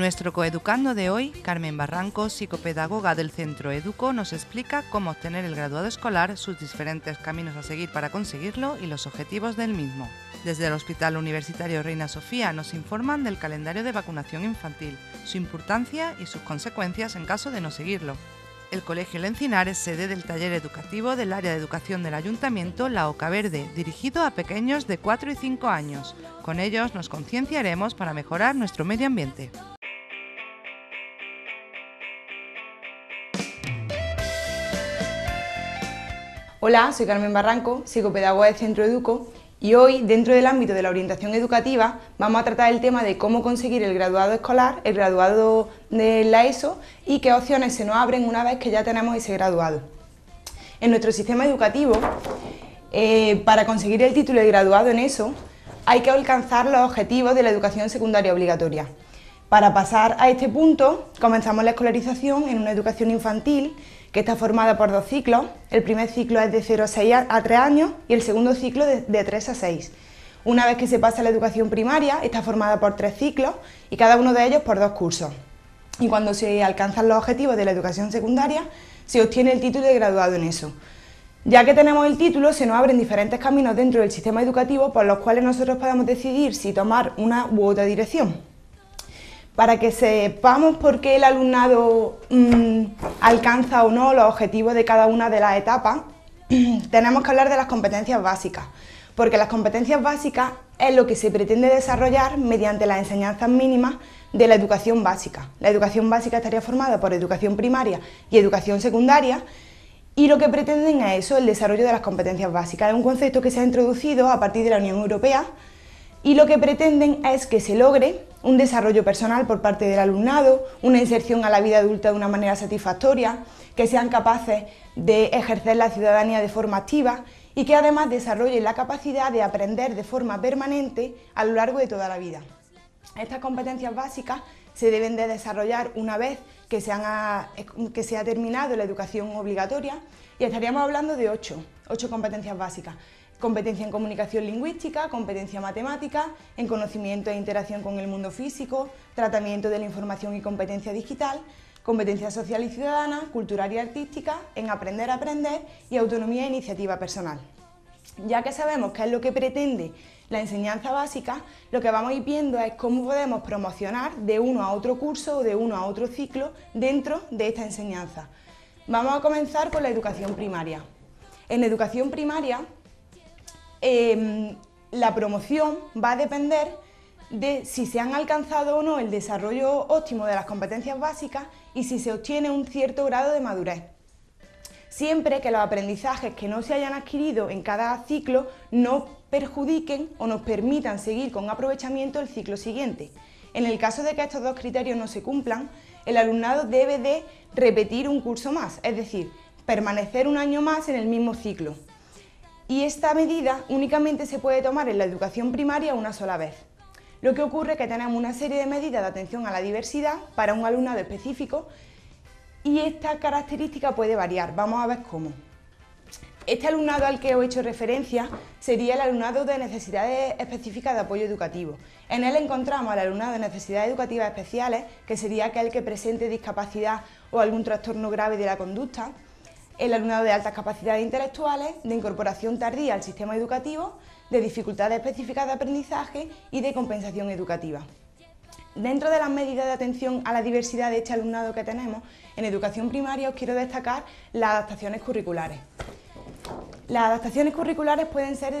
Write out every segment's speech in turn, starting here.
Nuestro coeducando de hoy, Carmen Barranco, psicopedagoga del Centro Educo, nos explica cómo obtener el graduado escolar, sus diferentes caminos a seguir para conseguirlo y los objetivos del mismo. Desde el Hospital Universitario Reina Sofía nos informan del calendario de vacunación infantil, su importancia y sus consecuencias en caso de no seguirlo. El Colegio El Encinar es sede del taller educativo del área de educación del Ayuntamiento La Oca Verde, dirigido a pequeños de 4 y 5 años. Con ellos nos concienciaremos para mejorar nuestro medio ambiente. Hola, soy Carmen Barranco, psicopedagoga del Centro Educo, y hoy, dentro del ámbito de la orientación educativa, vamos a tratar el tema de cómo conseguir el graduado escolar, el graduado de la ESO y qué opciones se nos abren una vez que ya tenemos ese graduado. En nuestro sistema educativo, para conseguir el título de graduado en ESO, hay que alcanzar los objetivos de la educación secundaria obligatoria. Para pasar a este punto, comenzamos la escolarización en una educación infantil que está formada por 2 ciclos. El primer ciclo es de 0 a 3 años y el segundo ciclo de 3 a 6. Una vez que se pasa a la educación primaria, está formada por 3 ciclos y cada uno de ellos por 2 cursos. Y cuando se alcanzan los objetivos de la educación secundaria, se obtiene el título de graduado en ESO. Ya que tenemos el título, se nos abren diferentes caminos dentro del sistema educativo por los cuales nosotros podemos decidir si tomar una u otra dirección. Para que sepamos por qué el alumnado alcanza o no los objetivos de cada una de las etapas, tenemos que hablar de las competencias básicas, porque las competencias básicas es lo que se pretende desarrollar mediante las enseñanzas mínimas de la educación básica. La educación básica estaría formada por educación primaria y educación secundaria, y lo que pretenden es eso, el desarrollo de las competencias básicas. Es un concepto que se ha introducido a partir de la Unión Europea, y lo que pretenden es que se logre un desarrollo personal por parte del alumnado, una inserción a la vida adulta de una manera satisfactoria, que sean capaces de ejercer la ciudadanía de forma activa y que además desarrollen la capacidad de aprender de forma permanente a lo largo de toda la vida. Estas competencias básicas se deben de desarrollar una vez que se ha terminado la educación obligatoria, y estaríamos hablando de 8 competencias básicas. Competencia en comunicación lingüística, competencia matemática, en conocimiento e interacción con el mundo físico, tratamiento de la información y competencia digital, competencia social y ciudadana, cultural y artística, en aprender a aprender y autonomía e iniciativa personal. Ya que sabemos qué es lo que pretende la enseñanza básica, lo que vamos a ir viendo es cómo podemos promocionar de uno a otro curso o de uno a otro ciclo dentro de esta enseñanza. Vamos a comenzar con la educación primaria. En la educación primaria, la promoción va a depender de si se han alcanzado o no el desarrollo óptimo de las competencias básicas y si se obtiene un cierto grado de madurez. Siempre que los aprendizajes que no se hayan adquirido en cada ciclo no perjudiquen o nos permitan seguir con aprovechamiento el ciclo siguiente. En el caso de que estos 2 criterios no se cumplan, el alumnado debe de repetir un curso más, es decir, permanecer un año más en el mismo ciclo. Y esta medida únicamente se puede tomar en la educación primaria una sola vez. Lo que ocurre es que tenemos una serie de medidas de atención a la diversidad para un alumnado específico y esta característica puede variar. Vamos a ver cómo. Este alumnado al que os he hecho referencia sería el alumnado de necesidades específicas de apoyo educativo. En él encontramos al alumnado de necesidades educativas especiales, que sería aquel que presente discapacidad o algún trastorno grave de la conducta, el alumnado de altas capacidades intelectuales, de incorporación tardía al sistema educativo, de dificultades específicas de aprendizaje y de compensación educativa. Dentro de las medidas de atención a la diversidad de este alumnado que tenemos, en educación primaria os quiero destacar las adaptaciones curriculares. Las adaptaciones curriculares pueden ser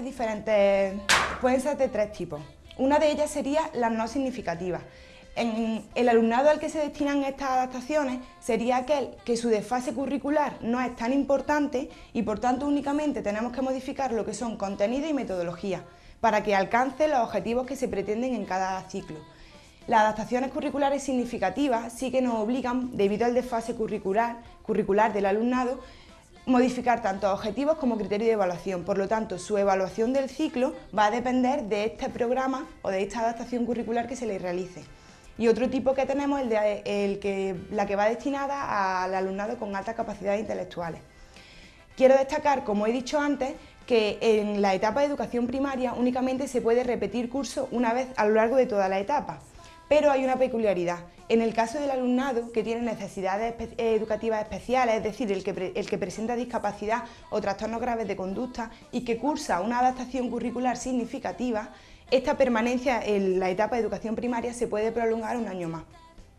de 3 tipos. Una de ellas sería las no significativas. El alumnado al que se destinan estas adaptaciones sería aquel que su desfase curricular no es tan importante y por tanto únicamente tenemos que modificar lo que son contenido y metodología para que alcance los objetivos que se pretenden en cada ciclo. Las adaptaciones curriculares significativas sí que nos obligan, debido al desfase curricular del alumnado, modificar tanto objetivos como criterios de evaluación. Por lo tanto, su evaluación del ciclo va a depender de este programa o de esta adaptación curricular que se le realice. Y otro tipo que tenemos es la que va destinada al alumnado con altas capacidades intelectuales. Quiero destacar, como he dicho antes, que en la etapa de educación primaria únicamente se puede repetir curso una vez a lo largo de toda la etapa. pero hay una peculiaridad. En el caso del alumnado que tiene necesidades educativas especiales, es decir, el que presenta discapacidad o trastornos graves de conducta y que cursa una adaptación curricular significativa, esta permanencia en la etapa de educación primaria se puede prolongar un año más.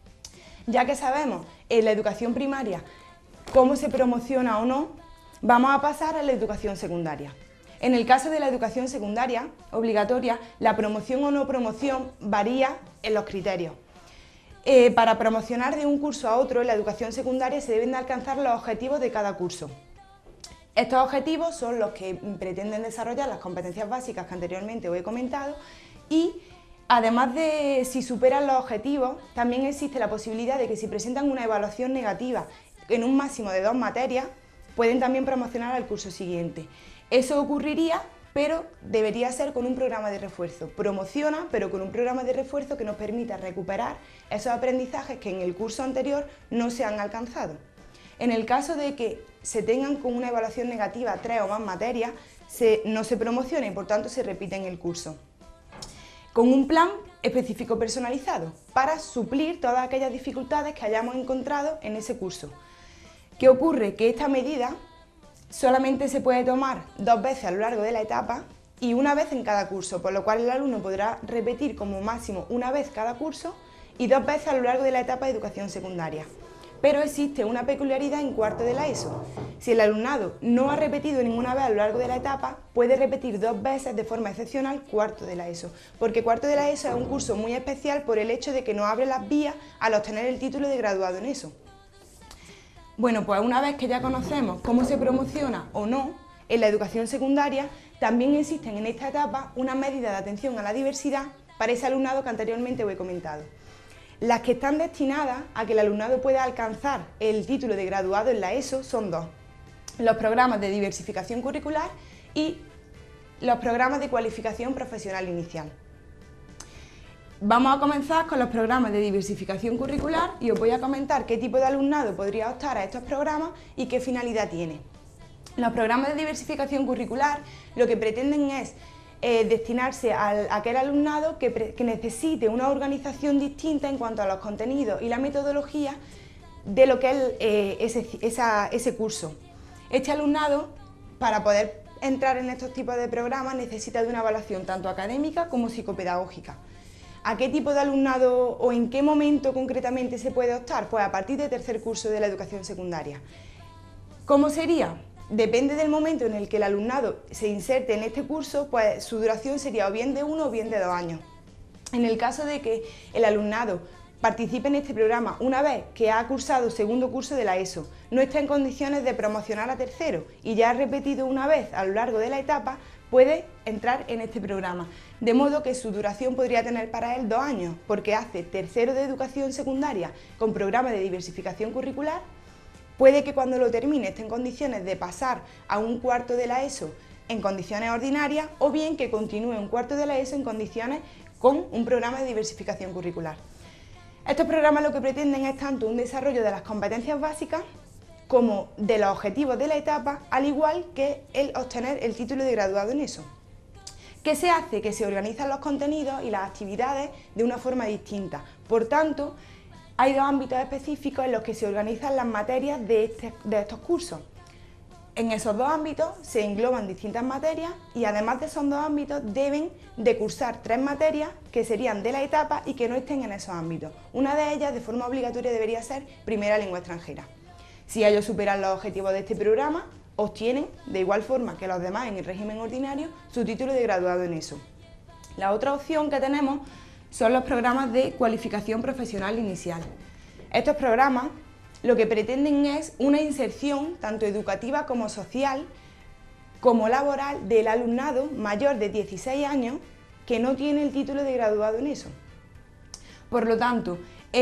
Ya que sabemos en la educación primaria cómo se promociona o no, vamos a pasar a la educación secundaria. En el caso de la educación secundaria obligatoria, la promoción o no promoción varía en los criterios. Para promocionar de un curso a otro en la educación secundaria se deben de alcanzar los objetivos de cada curso. Estos objetivos son los que pretenden desarrollar las competencias básicas que anteriormente os he comentado y además de si superan los objetivos, también existe la posibilidad de que si presentan una evaluación negativa en un máximo de 2 materias, pueden también promocionar al curso siguiente. Eso ocurriría, pero debería ser con un programa de refuerzo. Promociona, pero con un programa de refuerzo que nos permita recuperar esos aprendizajes que en el curso anterior no se han alcanzado. En el caso de que se tengan con una evaluación negativa 3 o más materias, no se promociona y por tanto se repite en el curso. Con un plan específico personalizado para suplir todas aquellas dificultades que hayamos encontrado en ese curso. ¿Qué ocurre? Que esta medida solamente se puede tomar 2 veces a lo largo de la etapa y una vez en cada curso, por lo cual el alumno podrá repetir como máximo una vez cada curso y 2 veces a lo largo de la etapa de educación secundaria. Pero existe una peculiaridad en cuarto de la ESO. Si el alumnado no ha repetido ninguna vez a lo largo de la etapa, puede repetir 2 veces de forma excepcional cuarto de la ESO, porque cuarto de la ESO es un curso muy especial por el hecho de que nos abre las vías al obtener el título de graduado en ESO. Bueno, pues una vez que ya conocemos cómo se promociona o no en la educación secundaria, también existen en esta etapa unas medidas de atención a la diversidad para ese alumnado que anteriormente os he comentado. Las que están destinadas a que el alumnado pueda alcanzar el título de graduado en la ESO son 2. Los programas de diversificación curricular y los programas de cualificación profesional inicial. Vamos a comenzar con los programas de diversificación curricular y os voy a comentar qué tipo de alumnado podría optar a estos programas y qué finalidad tiene. Los programas de diversificación curricular lo que pretenden es destinarse a aquel alumnado que necesite una organización distinta en cuanto a los contenidos y la metodología de lo que es ese curso. Este alumnado, para poder entrar en estos tipos de programas, necesita de una evaluación tanto académica como psicopedagógica. ¿A qué tipo de alumnado o en qué momento concretamente se puede optar? Pues a partir del 3er curso de la educación secundaria. ¿Cómo sería? Depende del momento en el que el alumnado se inserte en este curso, pues su duración sería o bien de 1 o bien de 2 años. En el caso de que el alumnado participe en este programa una vez que ha cursado 2º curso de la ESO, no está en condiciones de promocionar a 3º y ya ha repetido una vez a lo largo de la etapa, puede entrar en este programa, de modo que su duración podría tener para él 2 años, porque hace 3º de educación secundaria con programa de diversificación curricular. Puede que cuando lo termine esté en condiciones de pasar a un 4º de la ESO en condiciones ordinarias o bien que continúe un 4º de la ESO en condiciones con un programa de diversificación curricular. Estos programas lo que pretenden es tanto un desarrollo de las competencias básicas como de los objetivos de la etapa, al igual que el obtener el título de graduado en ESO. ¿Qué se hace? Que se organizan los contenidos y las actividades de una forma distinta. Por tanto, hay 2 ámbitos específicos en los que se organizan las materias de estos cursos. En esos 2 ámbitos se engloban distintas materias y además de esos 2 ámbitos deben de cursar 3 materias que serían de la etapa y que no estén en esos ámbitos. Una de ellas, de forma obligatoria, debería ser primera lengua extranjera. Si ellos superan los objetivos de este programa, obtienen, de igual forma que los demás en el régimen ordinario, su título de graduado en ESO. La otra opción que tenemos son los programas de cualificación profesional inicial. Estos programas lo que pretenden es una inserción tanto educativa como social, como laboral del alumnado mayor de 16 años que no tiene el título de graduado en ESO. Por lo tanto,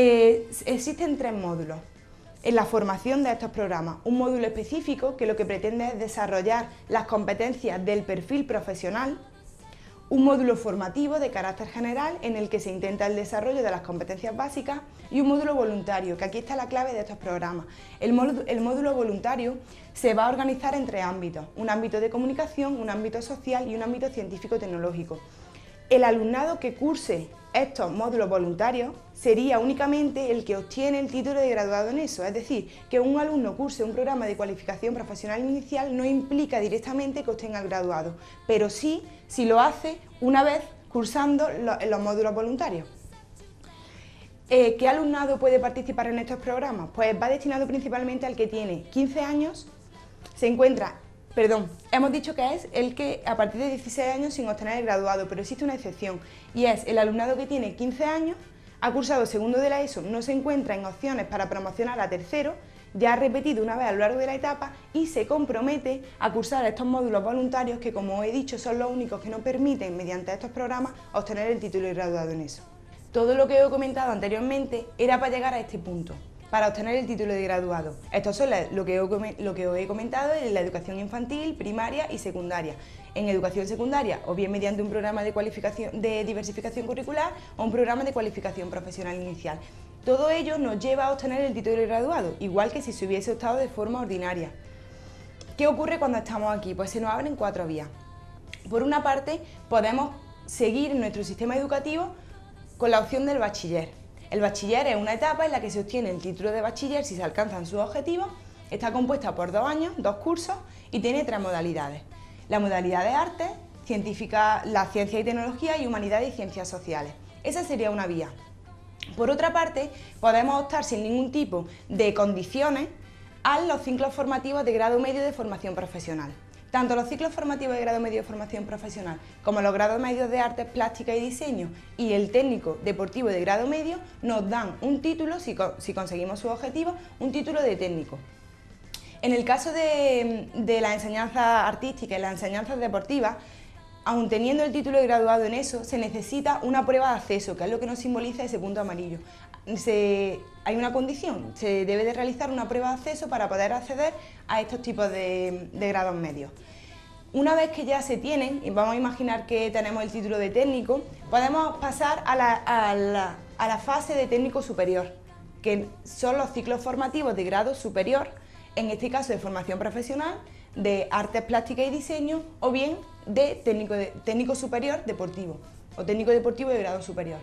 existen 3 módulos en la formación de estos programas. Un módulo específico que lo que pretende es desarrollar las competencias del perfil profesional, un módulo formativo de carácter general en el que se intenta el desarrollo de las competencias básicas y un módulo voluntario, que aquí está la clave de estos programas. El módulo voluntario se va a organizar en 3 ámbitos, un ámbito de comunicación, un ámbito social y un ámbito científico-tecnológico. El alumnado que curse estos módulos voluntarios sería únicamente el que obtiene el título de graduado en eso, es decir, que un alumno curse un programa de cualificación profesional inicial no implica directamente que obtenga el graduado, pero sí si lo hace una vez cursando los módulos voluntarios. ¿Qué alumnado puede participar en estos programas? Pues va destinado principalmente al que tiene 15 años, hemos dicho que es el que a partir de 16 años sin obtener el graduado, pero existe una excepción y es el alumnado que tiene 15 años, ha cursado segundo de la ESO, no se encuentra en opciones para promocionar a tercero, ya ha repetido una vez a lo largo de la etapa y se compromete a cursar estos módulos voluntarios que, como he dicho, son los únicos que nos permiten, mediante estos programas, obtener el título de graduado en ESO. Todo lo que he comentado anteriormente era para llegar a este punto, para obtener el título de graduado. Estos son lo que os he comentado en la educación infantil, primaria y secundaria. En educación secundaria, o bien mediante un programa de diversificación curricular o un programa de cualificación profesional inicial. Todo ello nos lleva a obtener el título de graduado, igual que si se hubiese optado de forma ordinaria. ¿Qué ocurre cuando estamos aquí? Pues se nos abren 4 vías. Por una parte, podemos seguir en nuestro sistema educativo con la opción del bachiller. El bachiller es una etapa en la que se obtiene el título de bachiller si se alcanzan sus objetivos, está compuesta por 2 años, 2 cursos y tiene 3 modalidades. La modalidad de arte, científica, la ciencia y tecnología y humanidades y ciencias sociales. Esa sería una vía. Por otra parte, podemos optar sin ningún tipo de condiciones a los ciclos formativos de grado medio de formación profesional. Tanto los ciclos formativos de grado medio de formación profesional como los grados medios de artes, plástica y diseño y el técnico deportivo de grado medio nos dan un título, si conseguimos sus objetivos, un título de técnico. En el caso de la enseñanza artística y las enseñanzas deportivas, aun teniendo el título de graduado en eso, se necesita una prueba de acceso, que es lo que nos simboliza ese punto amarillo. Hay una condición, se debe de realizar una prueba de acceso para poder acceder a estos tipos de grados medios. Una vez que ya se tienen, y vamos a imaginar que tenemos el título de técnico, podemos pasar a la fase de técnico superior, que son los ciclos formativos de grado superior, en este caso de formación profesional, de artes plásticas y diseño, o bien de técnico superior deportivo, o técnico deportivo de grado superior.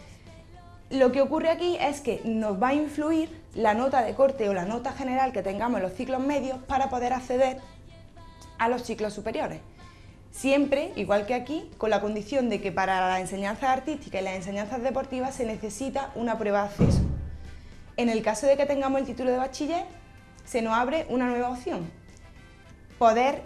Lo que ocurre aquí es que nos va a influir la nota de corte o la nota general que tengamos en los ciclos medios para poder acceder a los ciclos superiores. Siempre, igual que aquí, con la condición de que para las enseñanzas artísticas y las enseñanzas deportivas se necesita una prueba de acceso. En el caso de que tengamos el título de bachiller, se nos abre una nueva opción: poder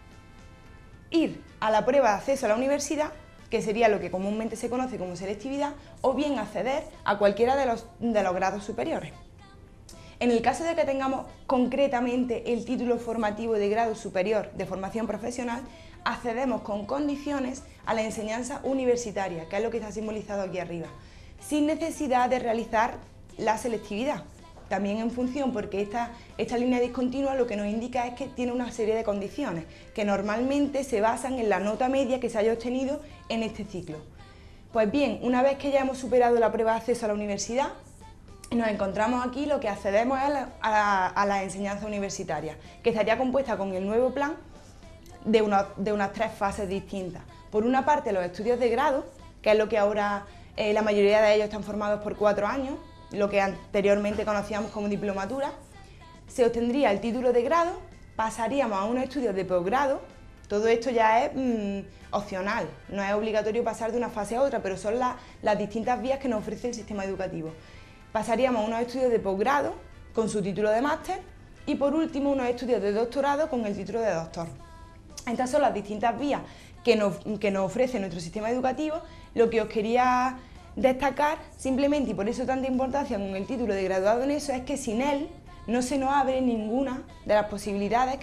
ir a la prueba de acceso a la universidad, que sería lo que comúnmente se conoce como selectividad, o bien acceder a cualquiera de los grados superiores. En el caso de que tengamos concretamente el título formativo de grado superior de formación profesional, accedemos con condiciones a la enseñanza universitaria, que es lo que está simbolizado aquí arriba, sin necesidad de realizar la selectividad. También en función, porque esta línea discontinua lo que nos indica es que tiene una serie de condiciones que normalmente se basan en la nota media que se haya obtenido en este ciclo. Pues bien, una vez que ya hemos superado la prueba de acceso a la universidad, nos encontramos aquí, lo que accedemos es a la enseñanza universitaria, que estaría compuesta con el nuevo plan de unas 3 fases distintas. Por una parte, los estudios de grado, que es lo que ahora la mayoría de ellos están formados por 4 años, lo que anteriormente conocíamos como diplomatura. Se obtendría el título de grado, pasaríamos a unos estudios de posgrado. Todo esto ya es opcional, no es obligatorio pasar de una fase a otra, pero son las distintas vías que nos ofrece el sistema educativo. Pasaríamos a unos estudios de posgrado con su título de máster y por último unos estudios de doctorado con el título de doctor. Estas son las distintas vías que nos ofrece nuestro sistema educativo. Lo que os quería destacar simplemente, y por eso tanta importancia con el título de graduado en eso, es que sin él no se nos abre ninguna de las posibilidades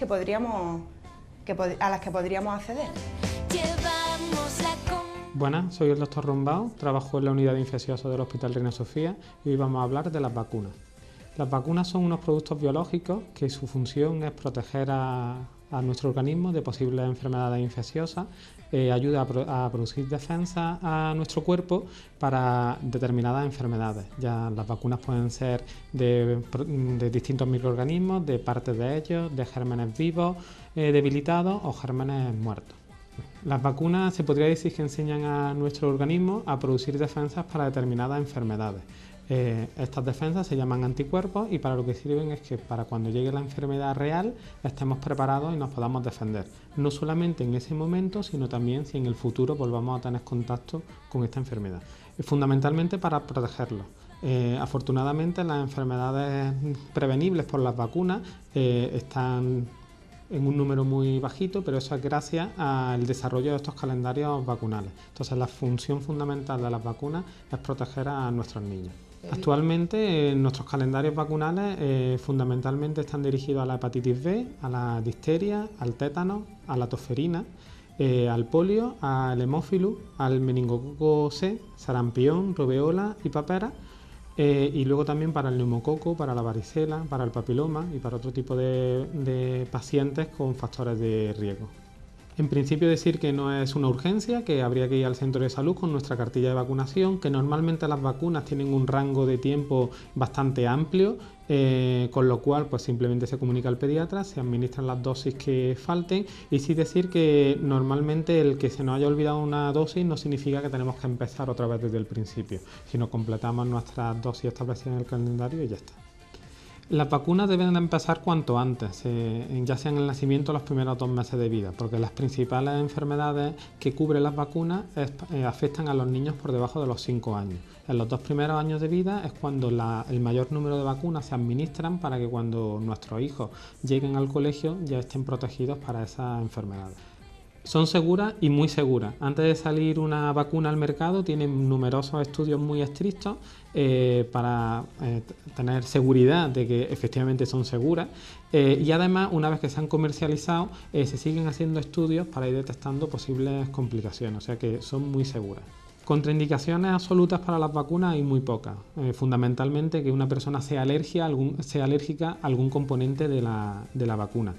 a las que podríamos acceder. Buenas, soy el doctor Rombao, trabajo en la unidad de infecciosos del Hospital Reina Sofía y hoy vamos a hablar de las vacunas. Las vacunas son unos productos biológicos que su función es proteger a nuestro organismo de posibles enfermedades infecciosas, ayuda a producir defensa a nuestro cuerpo para determinadas enfermedades. Ya las vacunas pueden ser de distintos microorganismos, de partes de ellos, de gérmenes vivos debilitados o gérmenes muertos. Las vacunas se podría decir que enseñan a nuestro organismo a producir defensas para determinadas enfermedades. Estas defensas se llaman anticuerpos y para lo que sirven es que para cuando llegue la enfermedad real estemos preparados y nos podamos defender. No solamente en ese momento, sino también si en el futuro volvamos a tener contacto con esta enfermedad. Fundamentalmente para protegerlos. Afortunadamente las enfermedades prevenibles por las vacunas están en un número muy bajito, pero eso es gracias al desarrollo de estos calendarios vacunales. Entonces la función fundamental de las vacunas es proteger a nuestros niños. Actualmente nuestros calendarios vacunales fundamentalmente están dirigidos a la hepatitis B, a la difteria, al tétano, a la tosferina, al polio, al hemófilus, al meningococo C, sarampión, rubeola y papera, y luego también para el neumococo, para la varicela, para el papiloma y para otro tipo de pacientes con factores de riesgo. En principio decir que no es una urgencia, que habría que ir al centro de salud con nuestra cartilla de vacunación, que normalmente las vacunas tienen un rango de tiempo bastante amplio, con lo cual pues simplemente se comunica al pediatra, se administran las dosis que falten y sí decir que normalmente el que se nos haya olvidado una dosis no significa que tenemos que empezar otra vez desde el principio, sino completamos nuestras dosis establecidas en el calendario y ya está. Las vacunas deben de empezar cuanto antes, ya sea en el nacimiento o los primeros 2 meses de vida, porque las principales enfermedades que cubren las vacunas afectan a los niños por debajo de los 5 años. En los 2 primeros años de vida es cuando el mayor número de vacunas se administran para que cuando nuestros hijos lleguen al colegio ya estén protegidos para esas enfermedades. Son seguras y muy seguras. Antes de salir una vacuna al mercado tienen numerosos estudios muy estrictos para tener seguridad de que efectivamente son seguras y además una vez que se han comercializado se siguen haciendo estudios para ir detectando posibles complicaciones, o sea que son muy seguras. Contraindicaciones absolutas para las vacunas hay muy pocas, fundamentalmente que una persona sea alérgica a algún componente de la vacuna.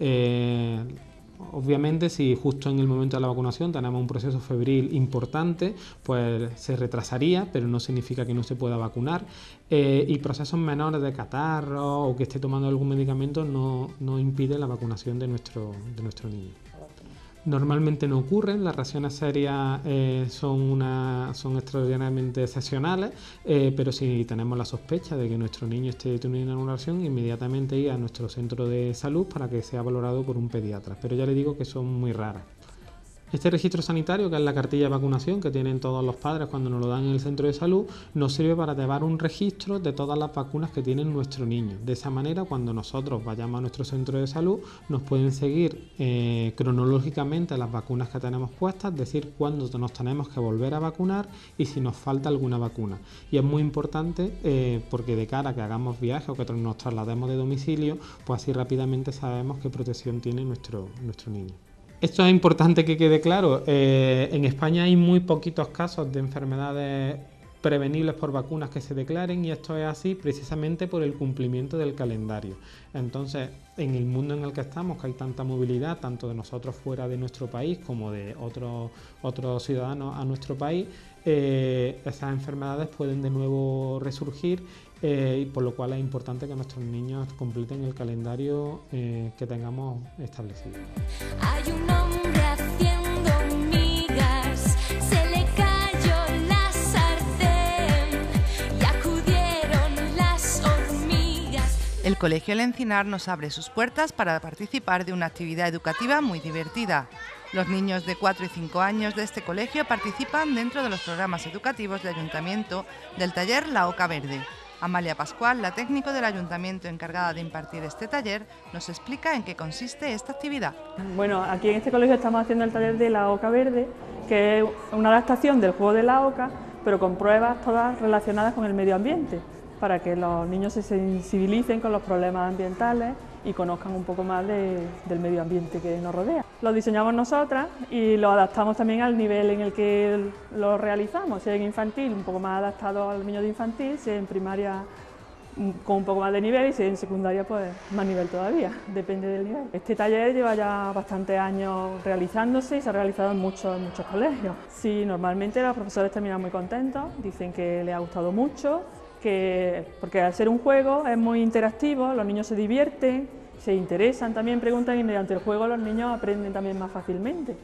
Obviamente, si justo en el momento de la vacunación tenemos un proceso febril importante, pues se retrasaría, pero no significa que no se pueda vacunar. Y procesos menores de catarro o que esté tomando algún medicamento no impide la vacunación de nuestro niño. Normalmente no ocurren, las reacciones serias son extraordinariamente excepcionales, pero si tenemos la sospecha de que nuestro niño esté teniendo una reacción, inmediatamente ir a nuestro centro de salud para que sea valorado por un pediatra, pero ya le digo que son muy raras. Este registro sanitario, que es la cartilla de vacunación que tienen todos los padres cuando nos lo dan en el centro de salud, nos sirve para llevar un registro de todas las vacunas que tiene nuestro niño. De esa manera, cuando nosotros vayamos a nuestro centro de salud, nos pueden seguir cronológicamente las vacunas que tenemos puestas, decir cuándo nos tenemos que volver a vacunar y si nos falta alguna vacuna. Y es muy importante porque de cara a que hagamos viajes o que nos traslademos de domicilio, pues así rápidamente sabemos qué protección tiene nuestro niño. Esto es importante que quede claro, en España hay muy poquitos casos de enfermedades prevenibles por vacunas que se declaren y esto es así precisamente por el cumplimiento del calendario. Entonces, en el mundo en el que estamos, que hay tanta movilidad, tanto de nosotros fuera de nuestro país como de otros ciudadanos a nuestro país, esas enfermedades pueden de nuevo resurgir y por lo cual es importante que nuestros niños completen el calendario que tengamos establecido. Hay un hombre haciendo migas, se le cayó la sartén y acudieron las hormigas. El Colegio El Encinar nos abre sus puertas para participar de una actividad educativa muy divertida. Los niños de 4 y 5 años de este colegio participan dentro de los programas educativos del Ayuntamiento del taller La Oca Verde. Amalia Pascual, la técnico del Ayuntamiento encargada de impartir este taller, nos explica en qué consiste esta actividad. Bueno, aquí en este colegio estamos haciendo el taller de La Oca Verde, que es una adaptación del juego de la oca, pero con pruebas todas relacionadas con el medio ambiente, para que los niños se sensibilicen con los problemas ambientales y conozcan un poco más del medio ambiente que nos rodea. Lo diseñamos nosotras y lo adaptamos también al nivel en el que lo realizamos, si es en infantil un poco más adaptado al niño de infantil, si es en primaria con un poco más de nivel y si es en secundaria pues más nivel todavía, depende del nivel. Este taller lleva ya bastantes años realizándose y se ha realizado en muchos colegios. Sí, normalmente los profesores terminan muy contentos, dicen que les ha gustado mucho, porque al ser un juego es muy interactivo, los niños se divierten, se interesan, también preguntan y mediante el juego los niños aprenden también más fácilmente.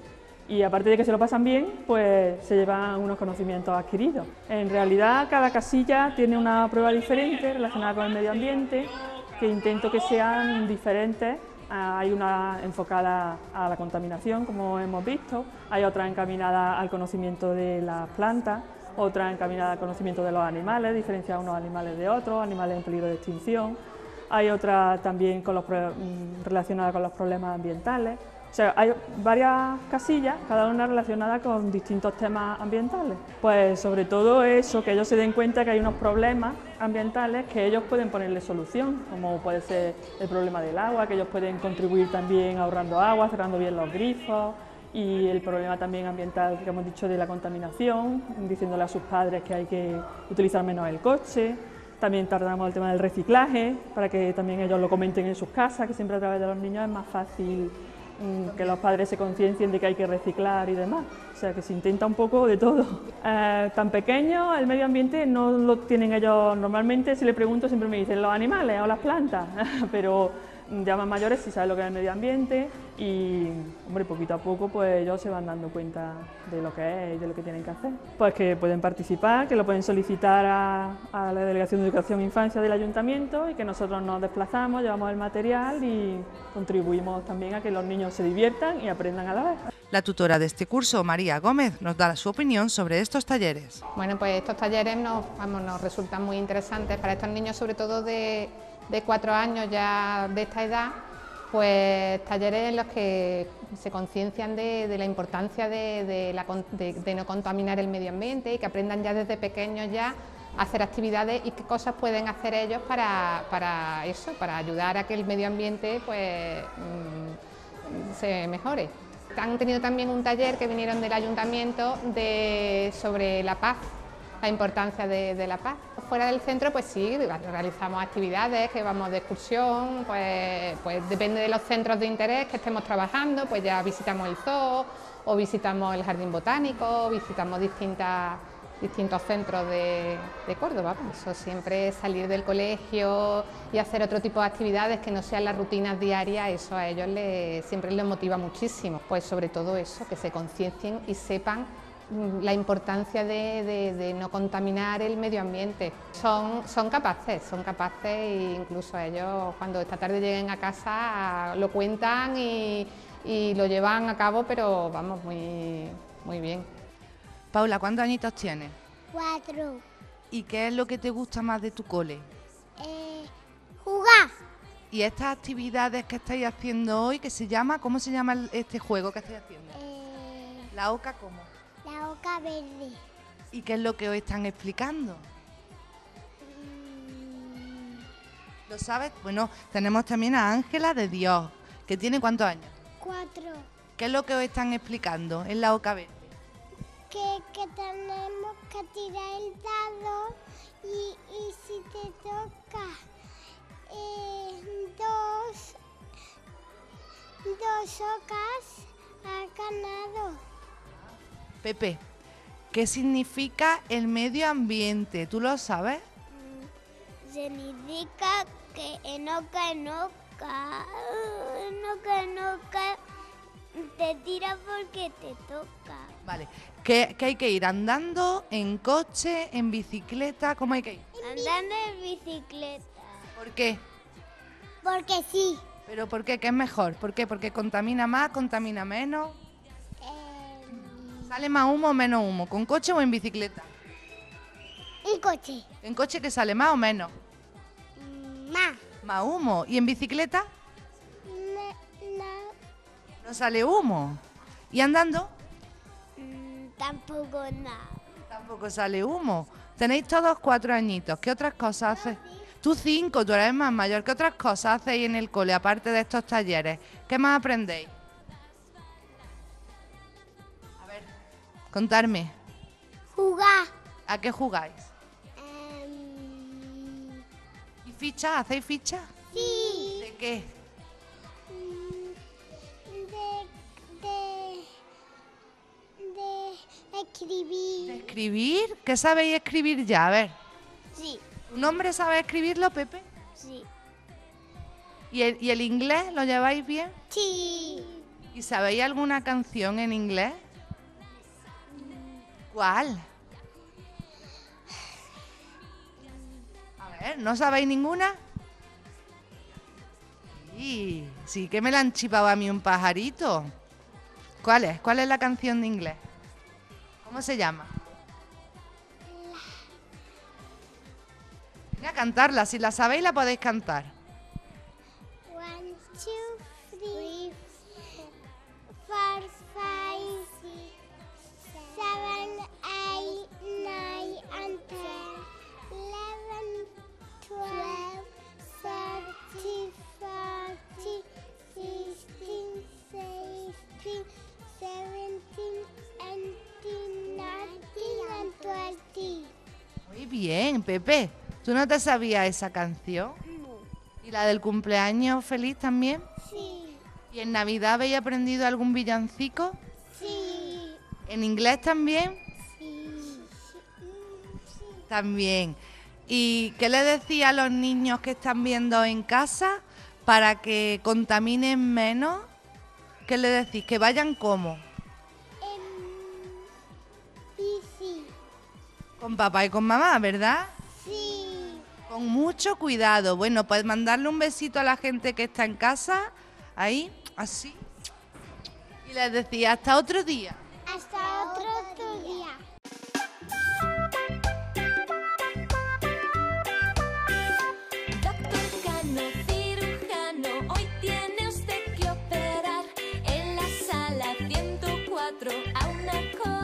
Y aparte de que se lo pasan bien, pues se llevan unos conocimientos adquiridos. En realidad, cada casilla tiene una prueba diferente relacionada con el medio ambiente, que intento que sean diferentes. Hay una enfocada a la contaminación, como hemos visto, hay otra encaminada al conocimiento de las plantas, otra encaminada al conocimiento de los animales, diferenciar unos animales de otros, animales en peligro de extinción. Hay otra también relacionada con los problemas ambientales. O sea, hay varias casillas, cada una relacionada con distintos temas ambientales. Pues sobre todo eso, que ellos se den cuenta que hay unos problemas ambientales que ellos pueden ponerle solución, como puede ser el problema del agua, que ellos pueden contribuir también ahorrando agua, cerrando bien los grifos, y el problema también ambiental que hemos dicho de la contaminación, diciéndole a sus padres que hay que utilizar menos el coche. También tratamos el tema del reciclaje, para que también ellos lo comenten en sus casas, que siempre a través de los niños es más fácil que los padres se conciencien de que hay que reciclar y demás. O sea, que se intenta un poco de todo. Tan pequeños, el medio ambiente no lo tienen ellos normalmente. Si les pregunto, siempre me dicen los animales o las plantas, pero ya más mayores sí saben lo que es el medio ambiente y, hombre, poquito a poco pues ellos se van dando cuenta de lo que es y de lo que tienen que hacer. Pues que pueden participar, que lo pueden solicitar a la Delegación de Educación e Infancia del Ayuntamiento y que nosotros nos desplazamos, llevamos el material y contribuimos también a que los niños se diviertan y aprendan a la vez. La tutora de este curso, María Gómez, nos da su opinión sobre estos talleres. Bueno, pues estos talleres nos resultan muy interesantes para estos niños, sobre todo de 4 años ya de esta edad, pues talleres en los que se conciencian de la importancia de no contaminar el medio ambiente y que aprendan ya desde pequeños ya a hacer actividades y qué cosas pueden hacer ellos para eso, para ayudar a que el medio ambiente pues se mejore. Han tenido también un taller que vinieron del ayuntamiento sobre la paz, la importancia de la paz. Fuera del centro pues sí, realizamos actividades, que vamos de excursión, pues depende de los centros de interés que estemos trabajando, pues ya visitamos el zoo o visitamos el jardín botánico, visitamos distintos centros de Córdoba. Eso siempre, salir del colegio y hacer otro tipo de actividades que no sean las rutinas diarias, eso a ellos siempre les motiva muchísimo. Pues sobre todo eso, que se conciencien y sepan la importancia de no contaminar el medio ambiente. Son capaces e incluso ellos cuando esta tarde lleguen a casa lo cuentan y lo llevan a cabo, pero vamos, muy bien. Paula, ¿cuántos añitos tienes? 4. ¿Y qué es lo que te gusta más de tu cole? Jugar. ¿Y estas actividades que estáis haciendo hoy, cómo se llama este juego que estáis haciendo? ¿La oca cómo? La oca verde. ¿Y qué es lo que os están explicando? ¿Lo sabes? Bueno, tenemos también a Ángela de Dios, que tiene ¿cuántos años? 4. ¿Qué es lo que os están explicando en la oca verde? Que tenemos que tirar el dado y si te toca dos ocas, has ganado. Pepe, ¿qué significa el medio ambiente? ¿Tú lo sabes? Significa que en oca te tira porque te toca. Vale, ¿qué hay que ir? ¿Andando, en coche, en bicicleta? ¿Cómo hay que ir? Andando en bicicleta. ¿Por qué? Porque sí. ¿Pero por qué? ¿Qué es mejor? ¿Por qué? ¿Porque contamina más, contamina menos? ¿Sale más humo o menos humo? ¿Con coche o en bicicleta? En coche. ¿En coche que sale más o menos? Más. Más humo. ¿Y en bicicleta? No sale humo. ¿Y andando? Tampoco nada. Tampoco sale humo. Tenéis todos 4 añitos. ¿Qué otras cosas hacéis? Tú 5, tú eres más mayor. ¿Qué otras cosas hacéis en el cole, aparte de estos talleres? ¿Qué más aprendéis? A ver, contarme. Jugar. ¿A qué jugáis? ¿Y fichas? ¿Hacéis fichas? Sí. ¿De qué? De escribir. ¿De escribir? ¿Qué sabéis escribir ya? A ver. Sí. ¿Tu nombre sabe escribirlo, Pepe? Sí. ¿Y el inglés lo lleváis bien? Sí. ¿Y sabéis alguna canción en inglés? ¿Cuál? A ver, ¿no sabéis ninguna? Sí que me la han chipado a mí un pajarito. ¿Cuál es? ¿Cuál es la canción de inglés? ¿Cómo se llama? Venga, a cantarla. Si la sabéis, la podéis cantar. 1, 2, 3, 4, 5, 7, 8, 9, and 10, 11, 12, 13, 14, 15, 16, 17, 18, 19, and 20. Muy bien, Pepe. ¿Tú no te sabías esa canción? ¿Y la del cumpleaños feliz también? Sí, ¿Y en Navidad habéis aprendido algún villancico? sí, ¿En inglés también? sí. También. ¿Y qué le decía a los niños que están viendo en casa para que contaminen menos? ¿Qué le decís? ¿Que vayan cómo? Bici, Con papá y con mamá, ¿verdad? sí. Con mucho cuidado. Bueno, pues mandarle un besito a la gente que está en casa, ahí, así. Y les decía, hasta otro día. Hasta otro día. Doctor Cano, cirujano, hoy tiene usted que operar en la sala 104 a una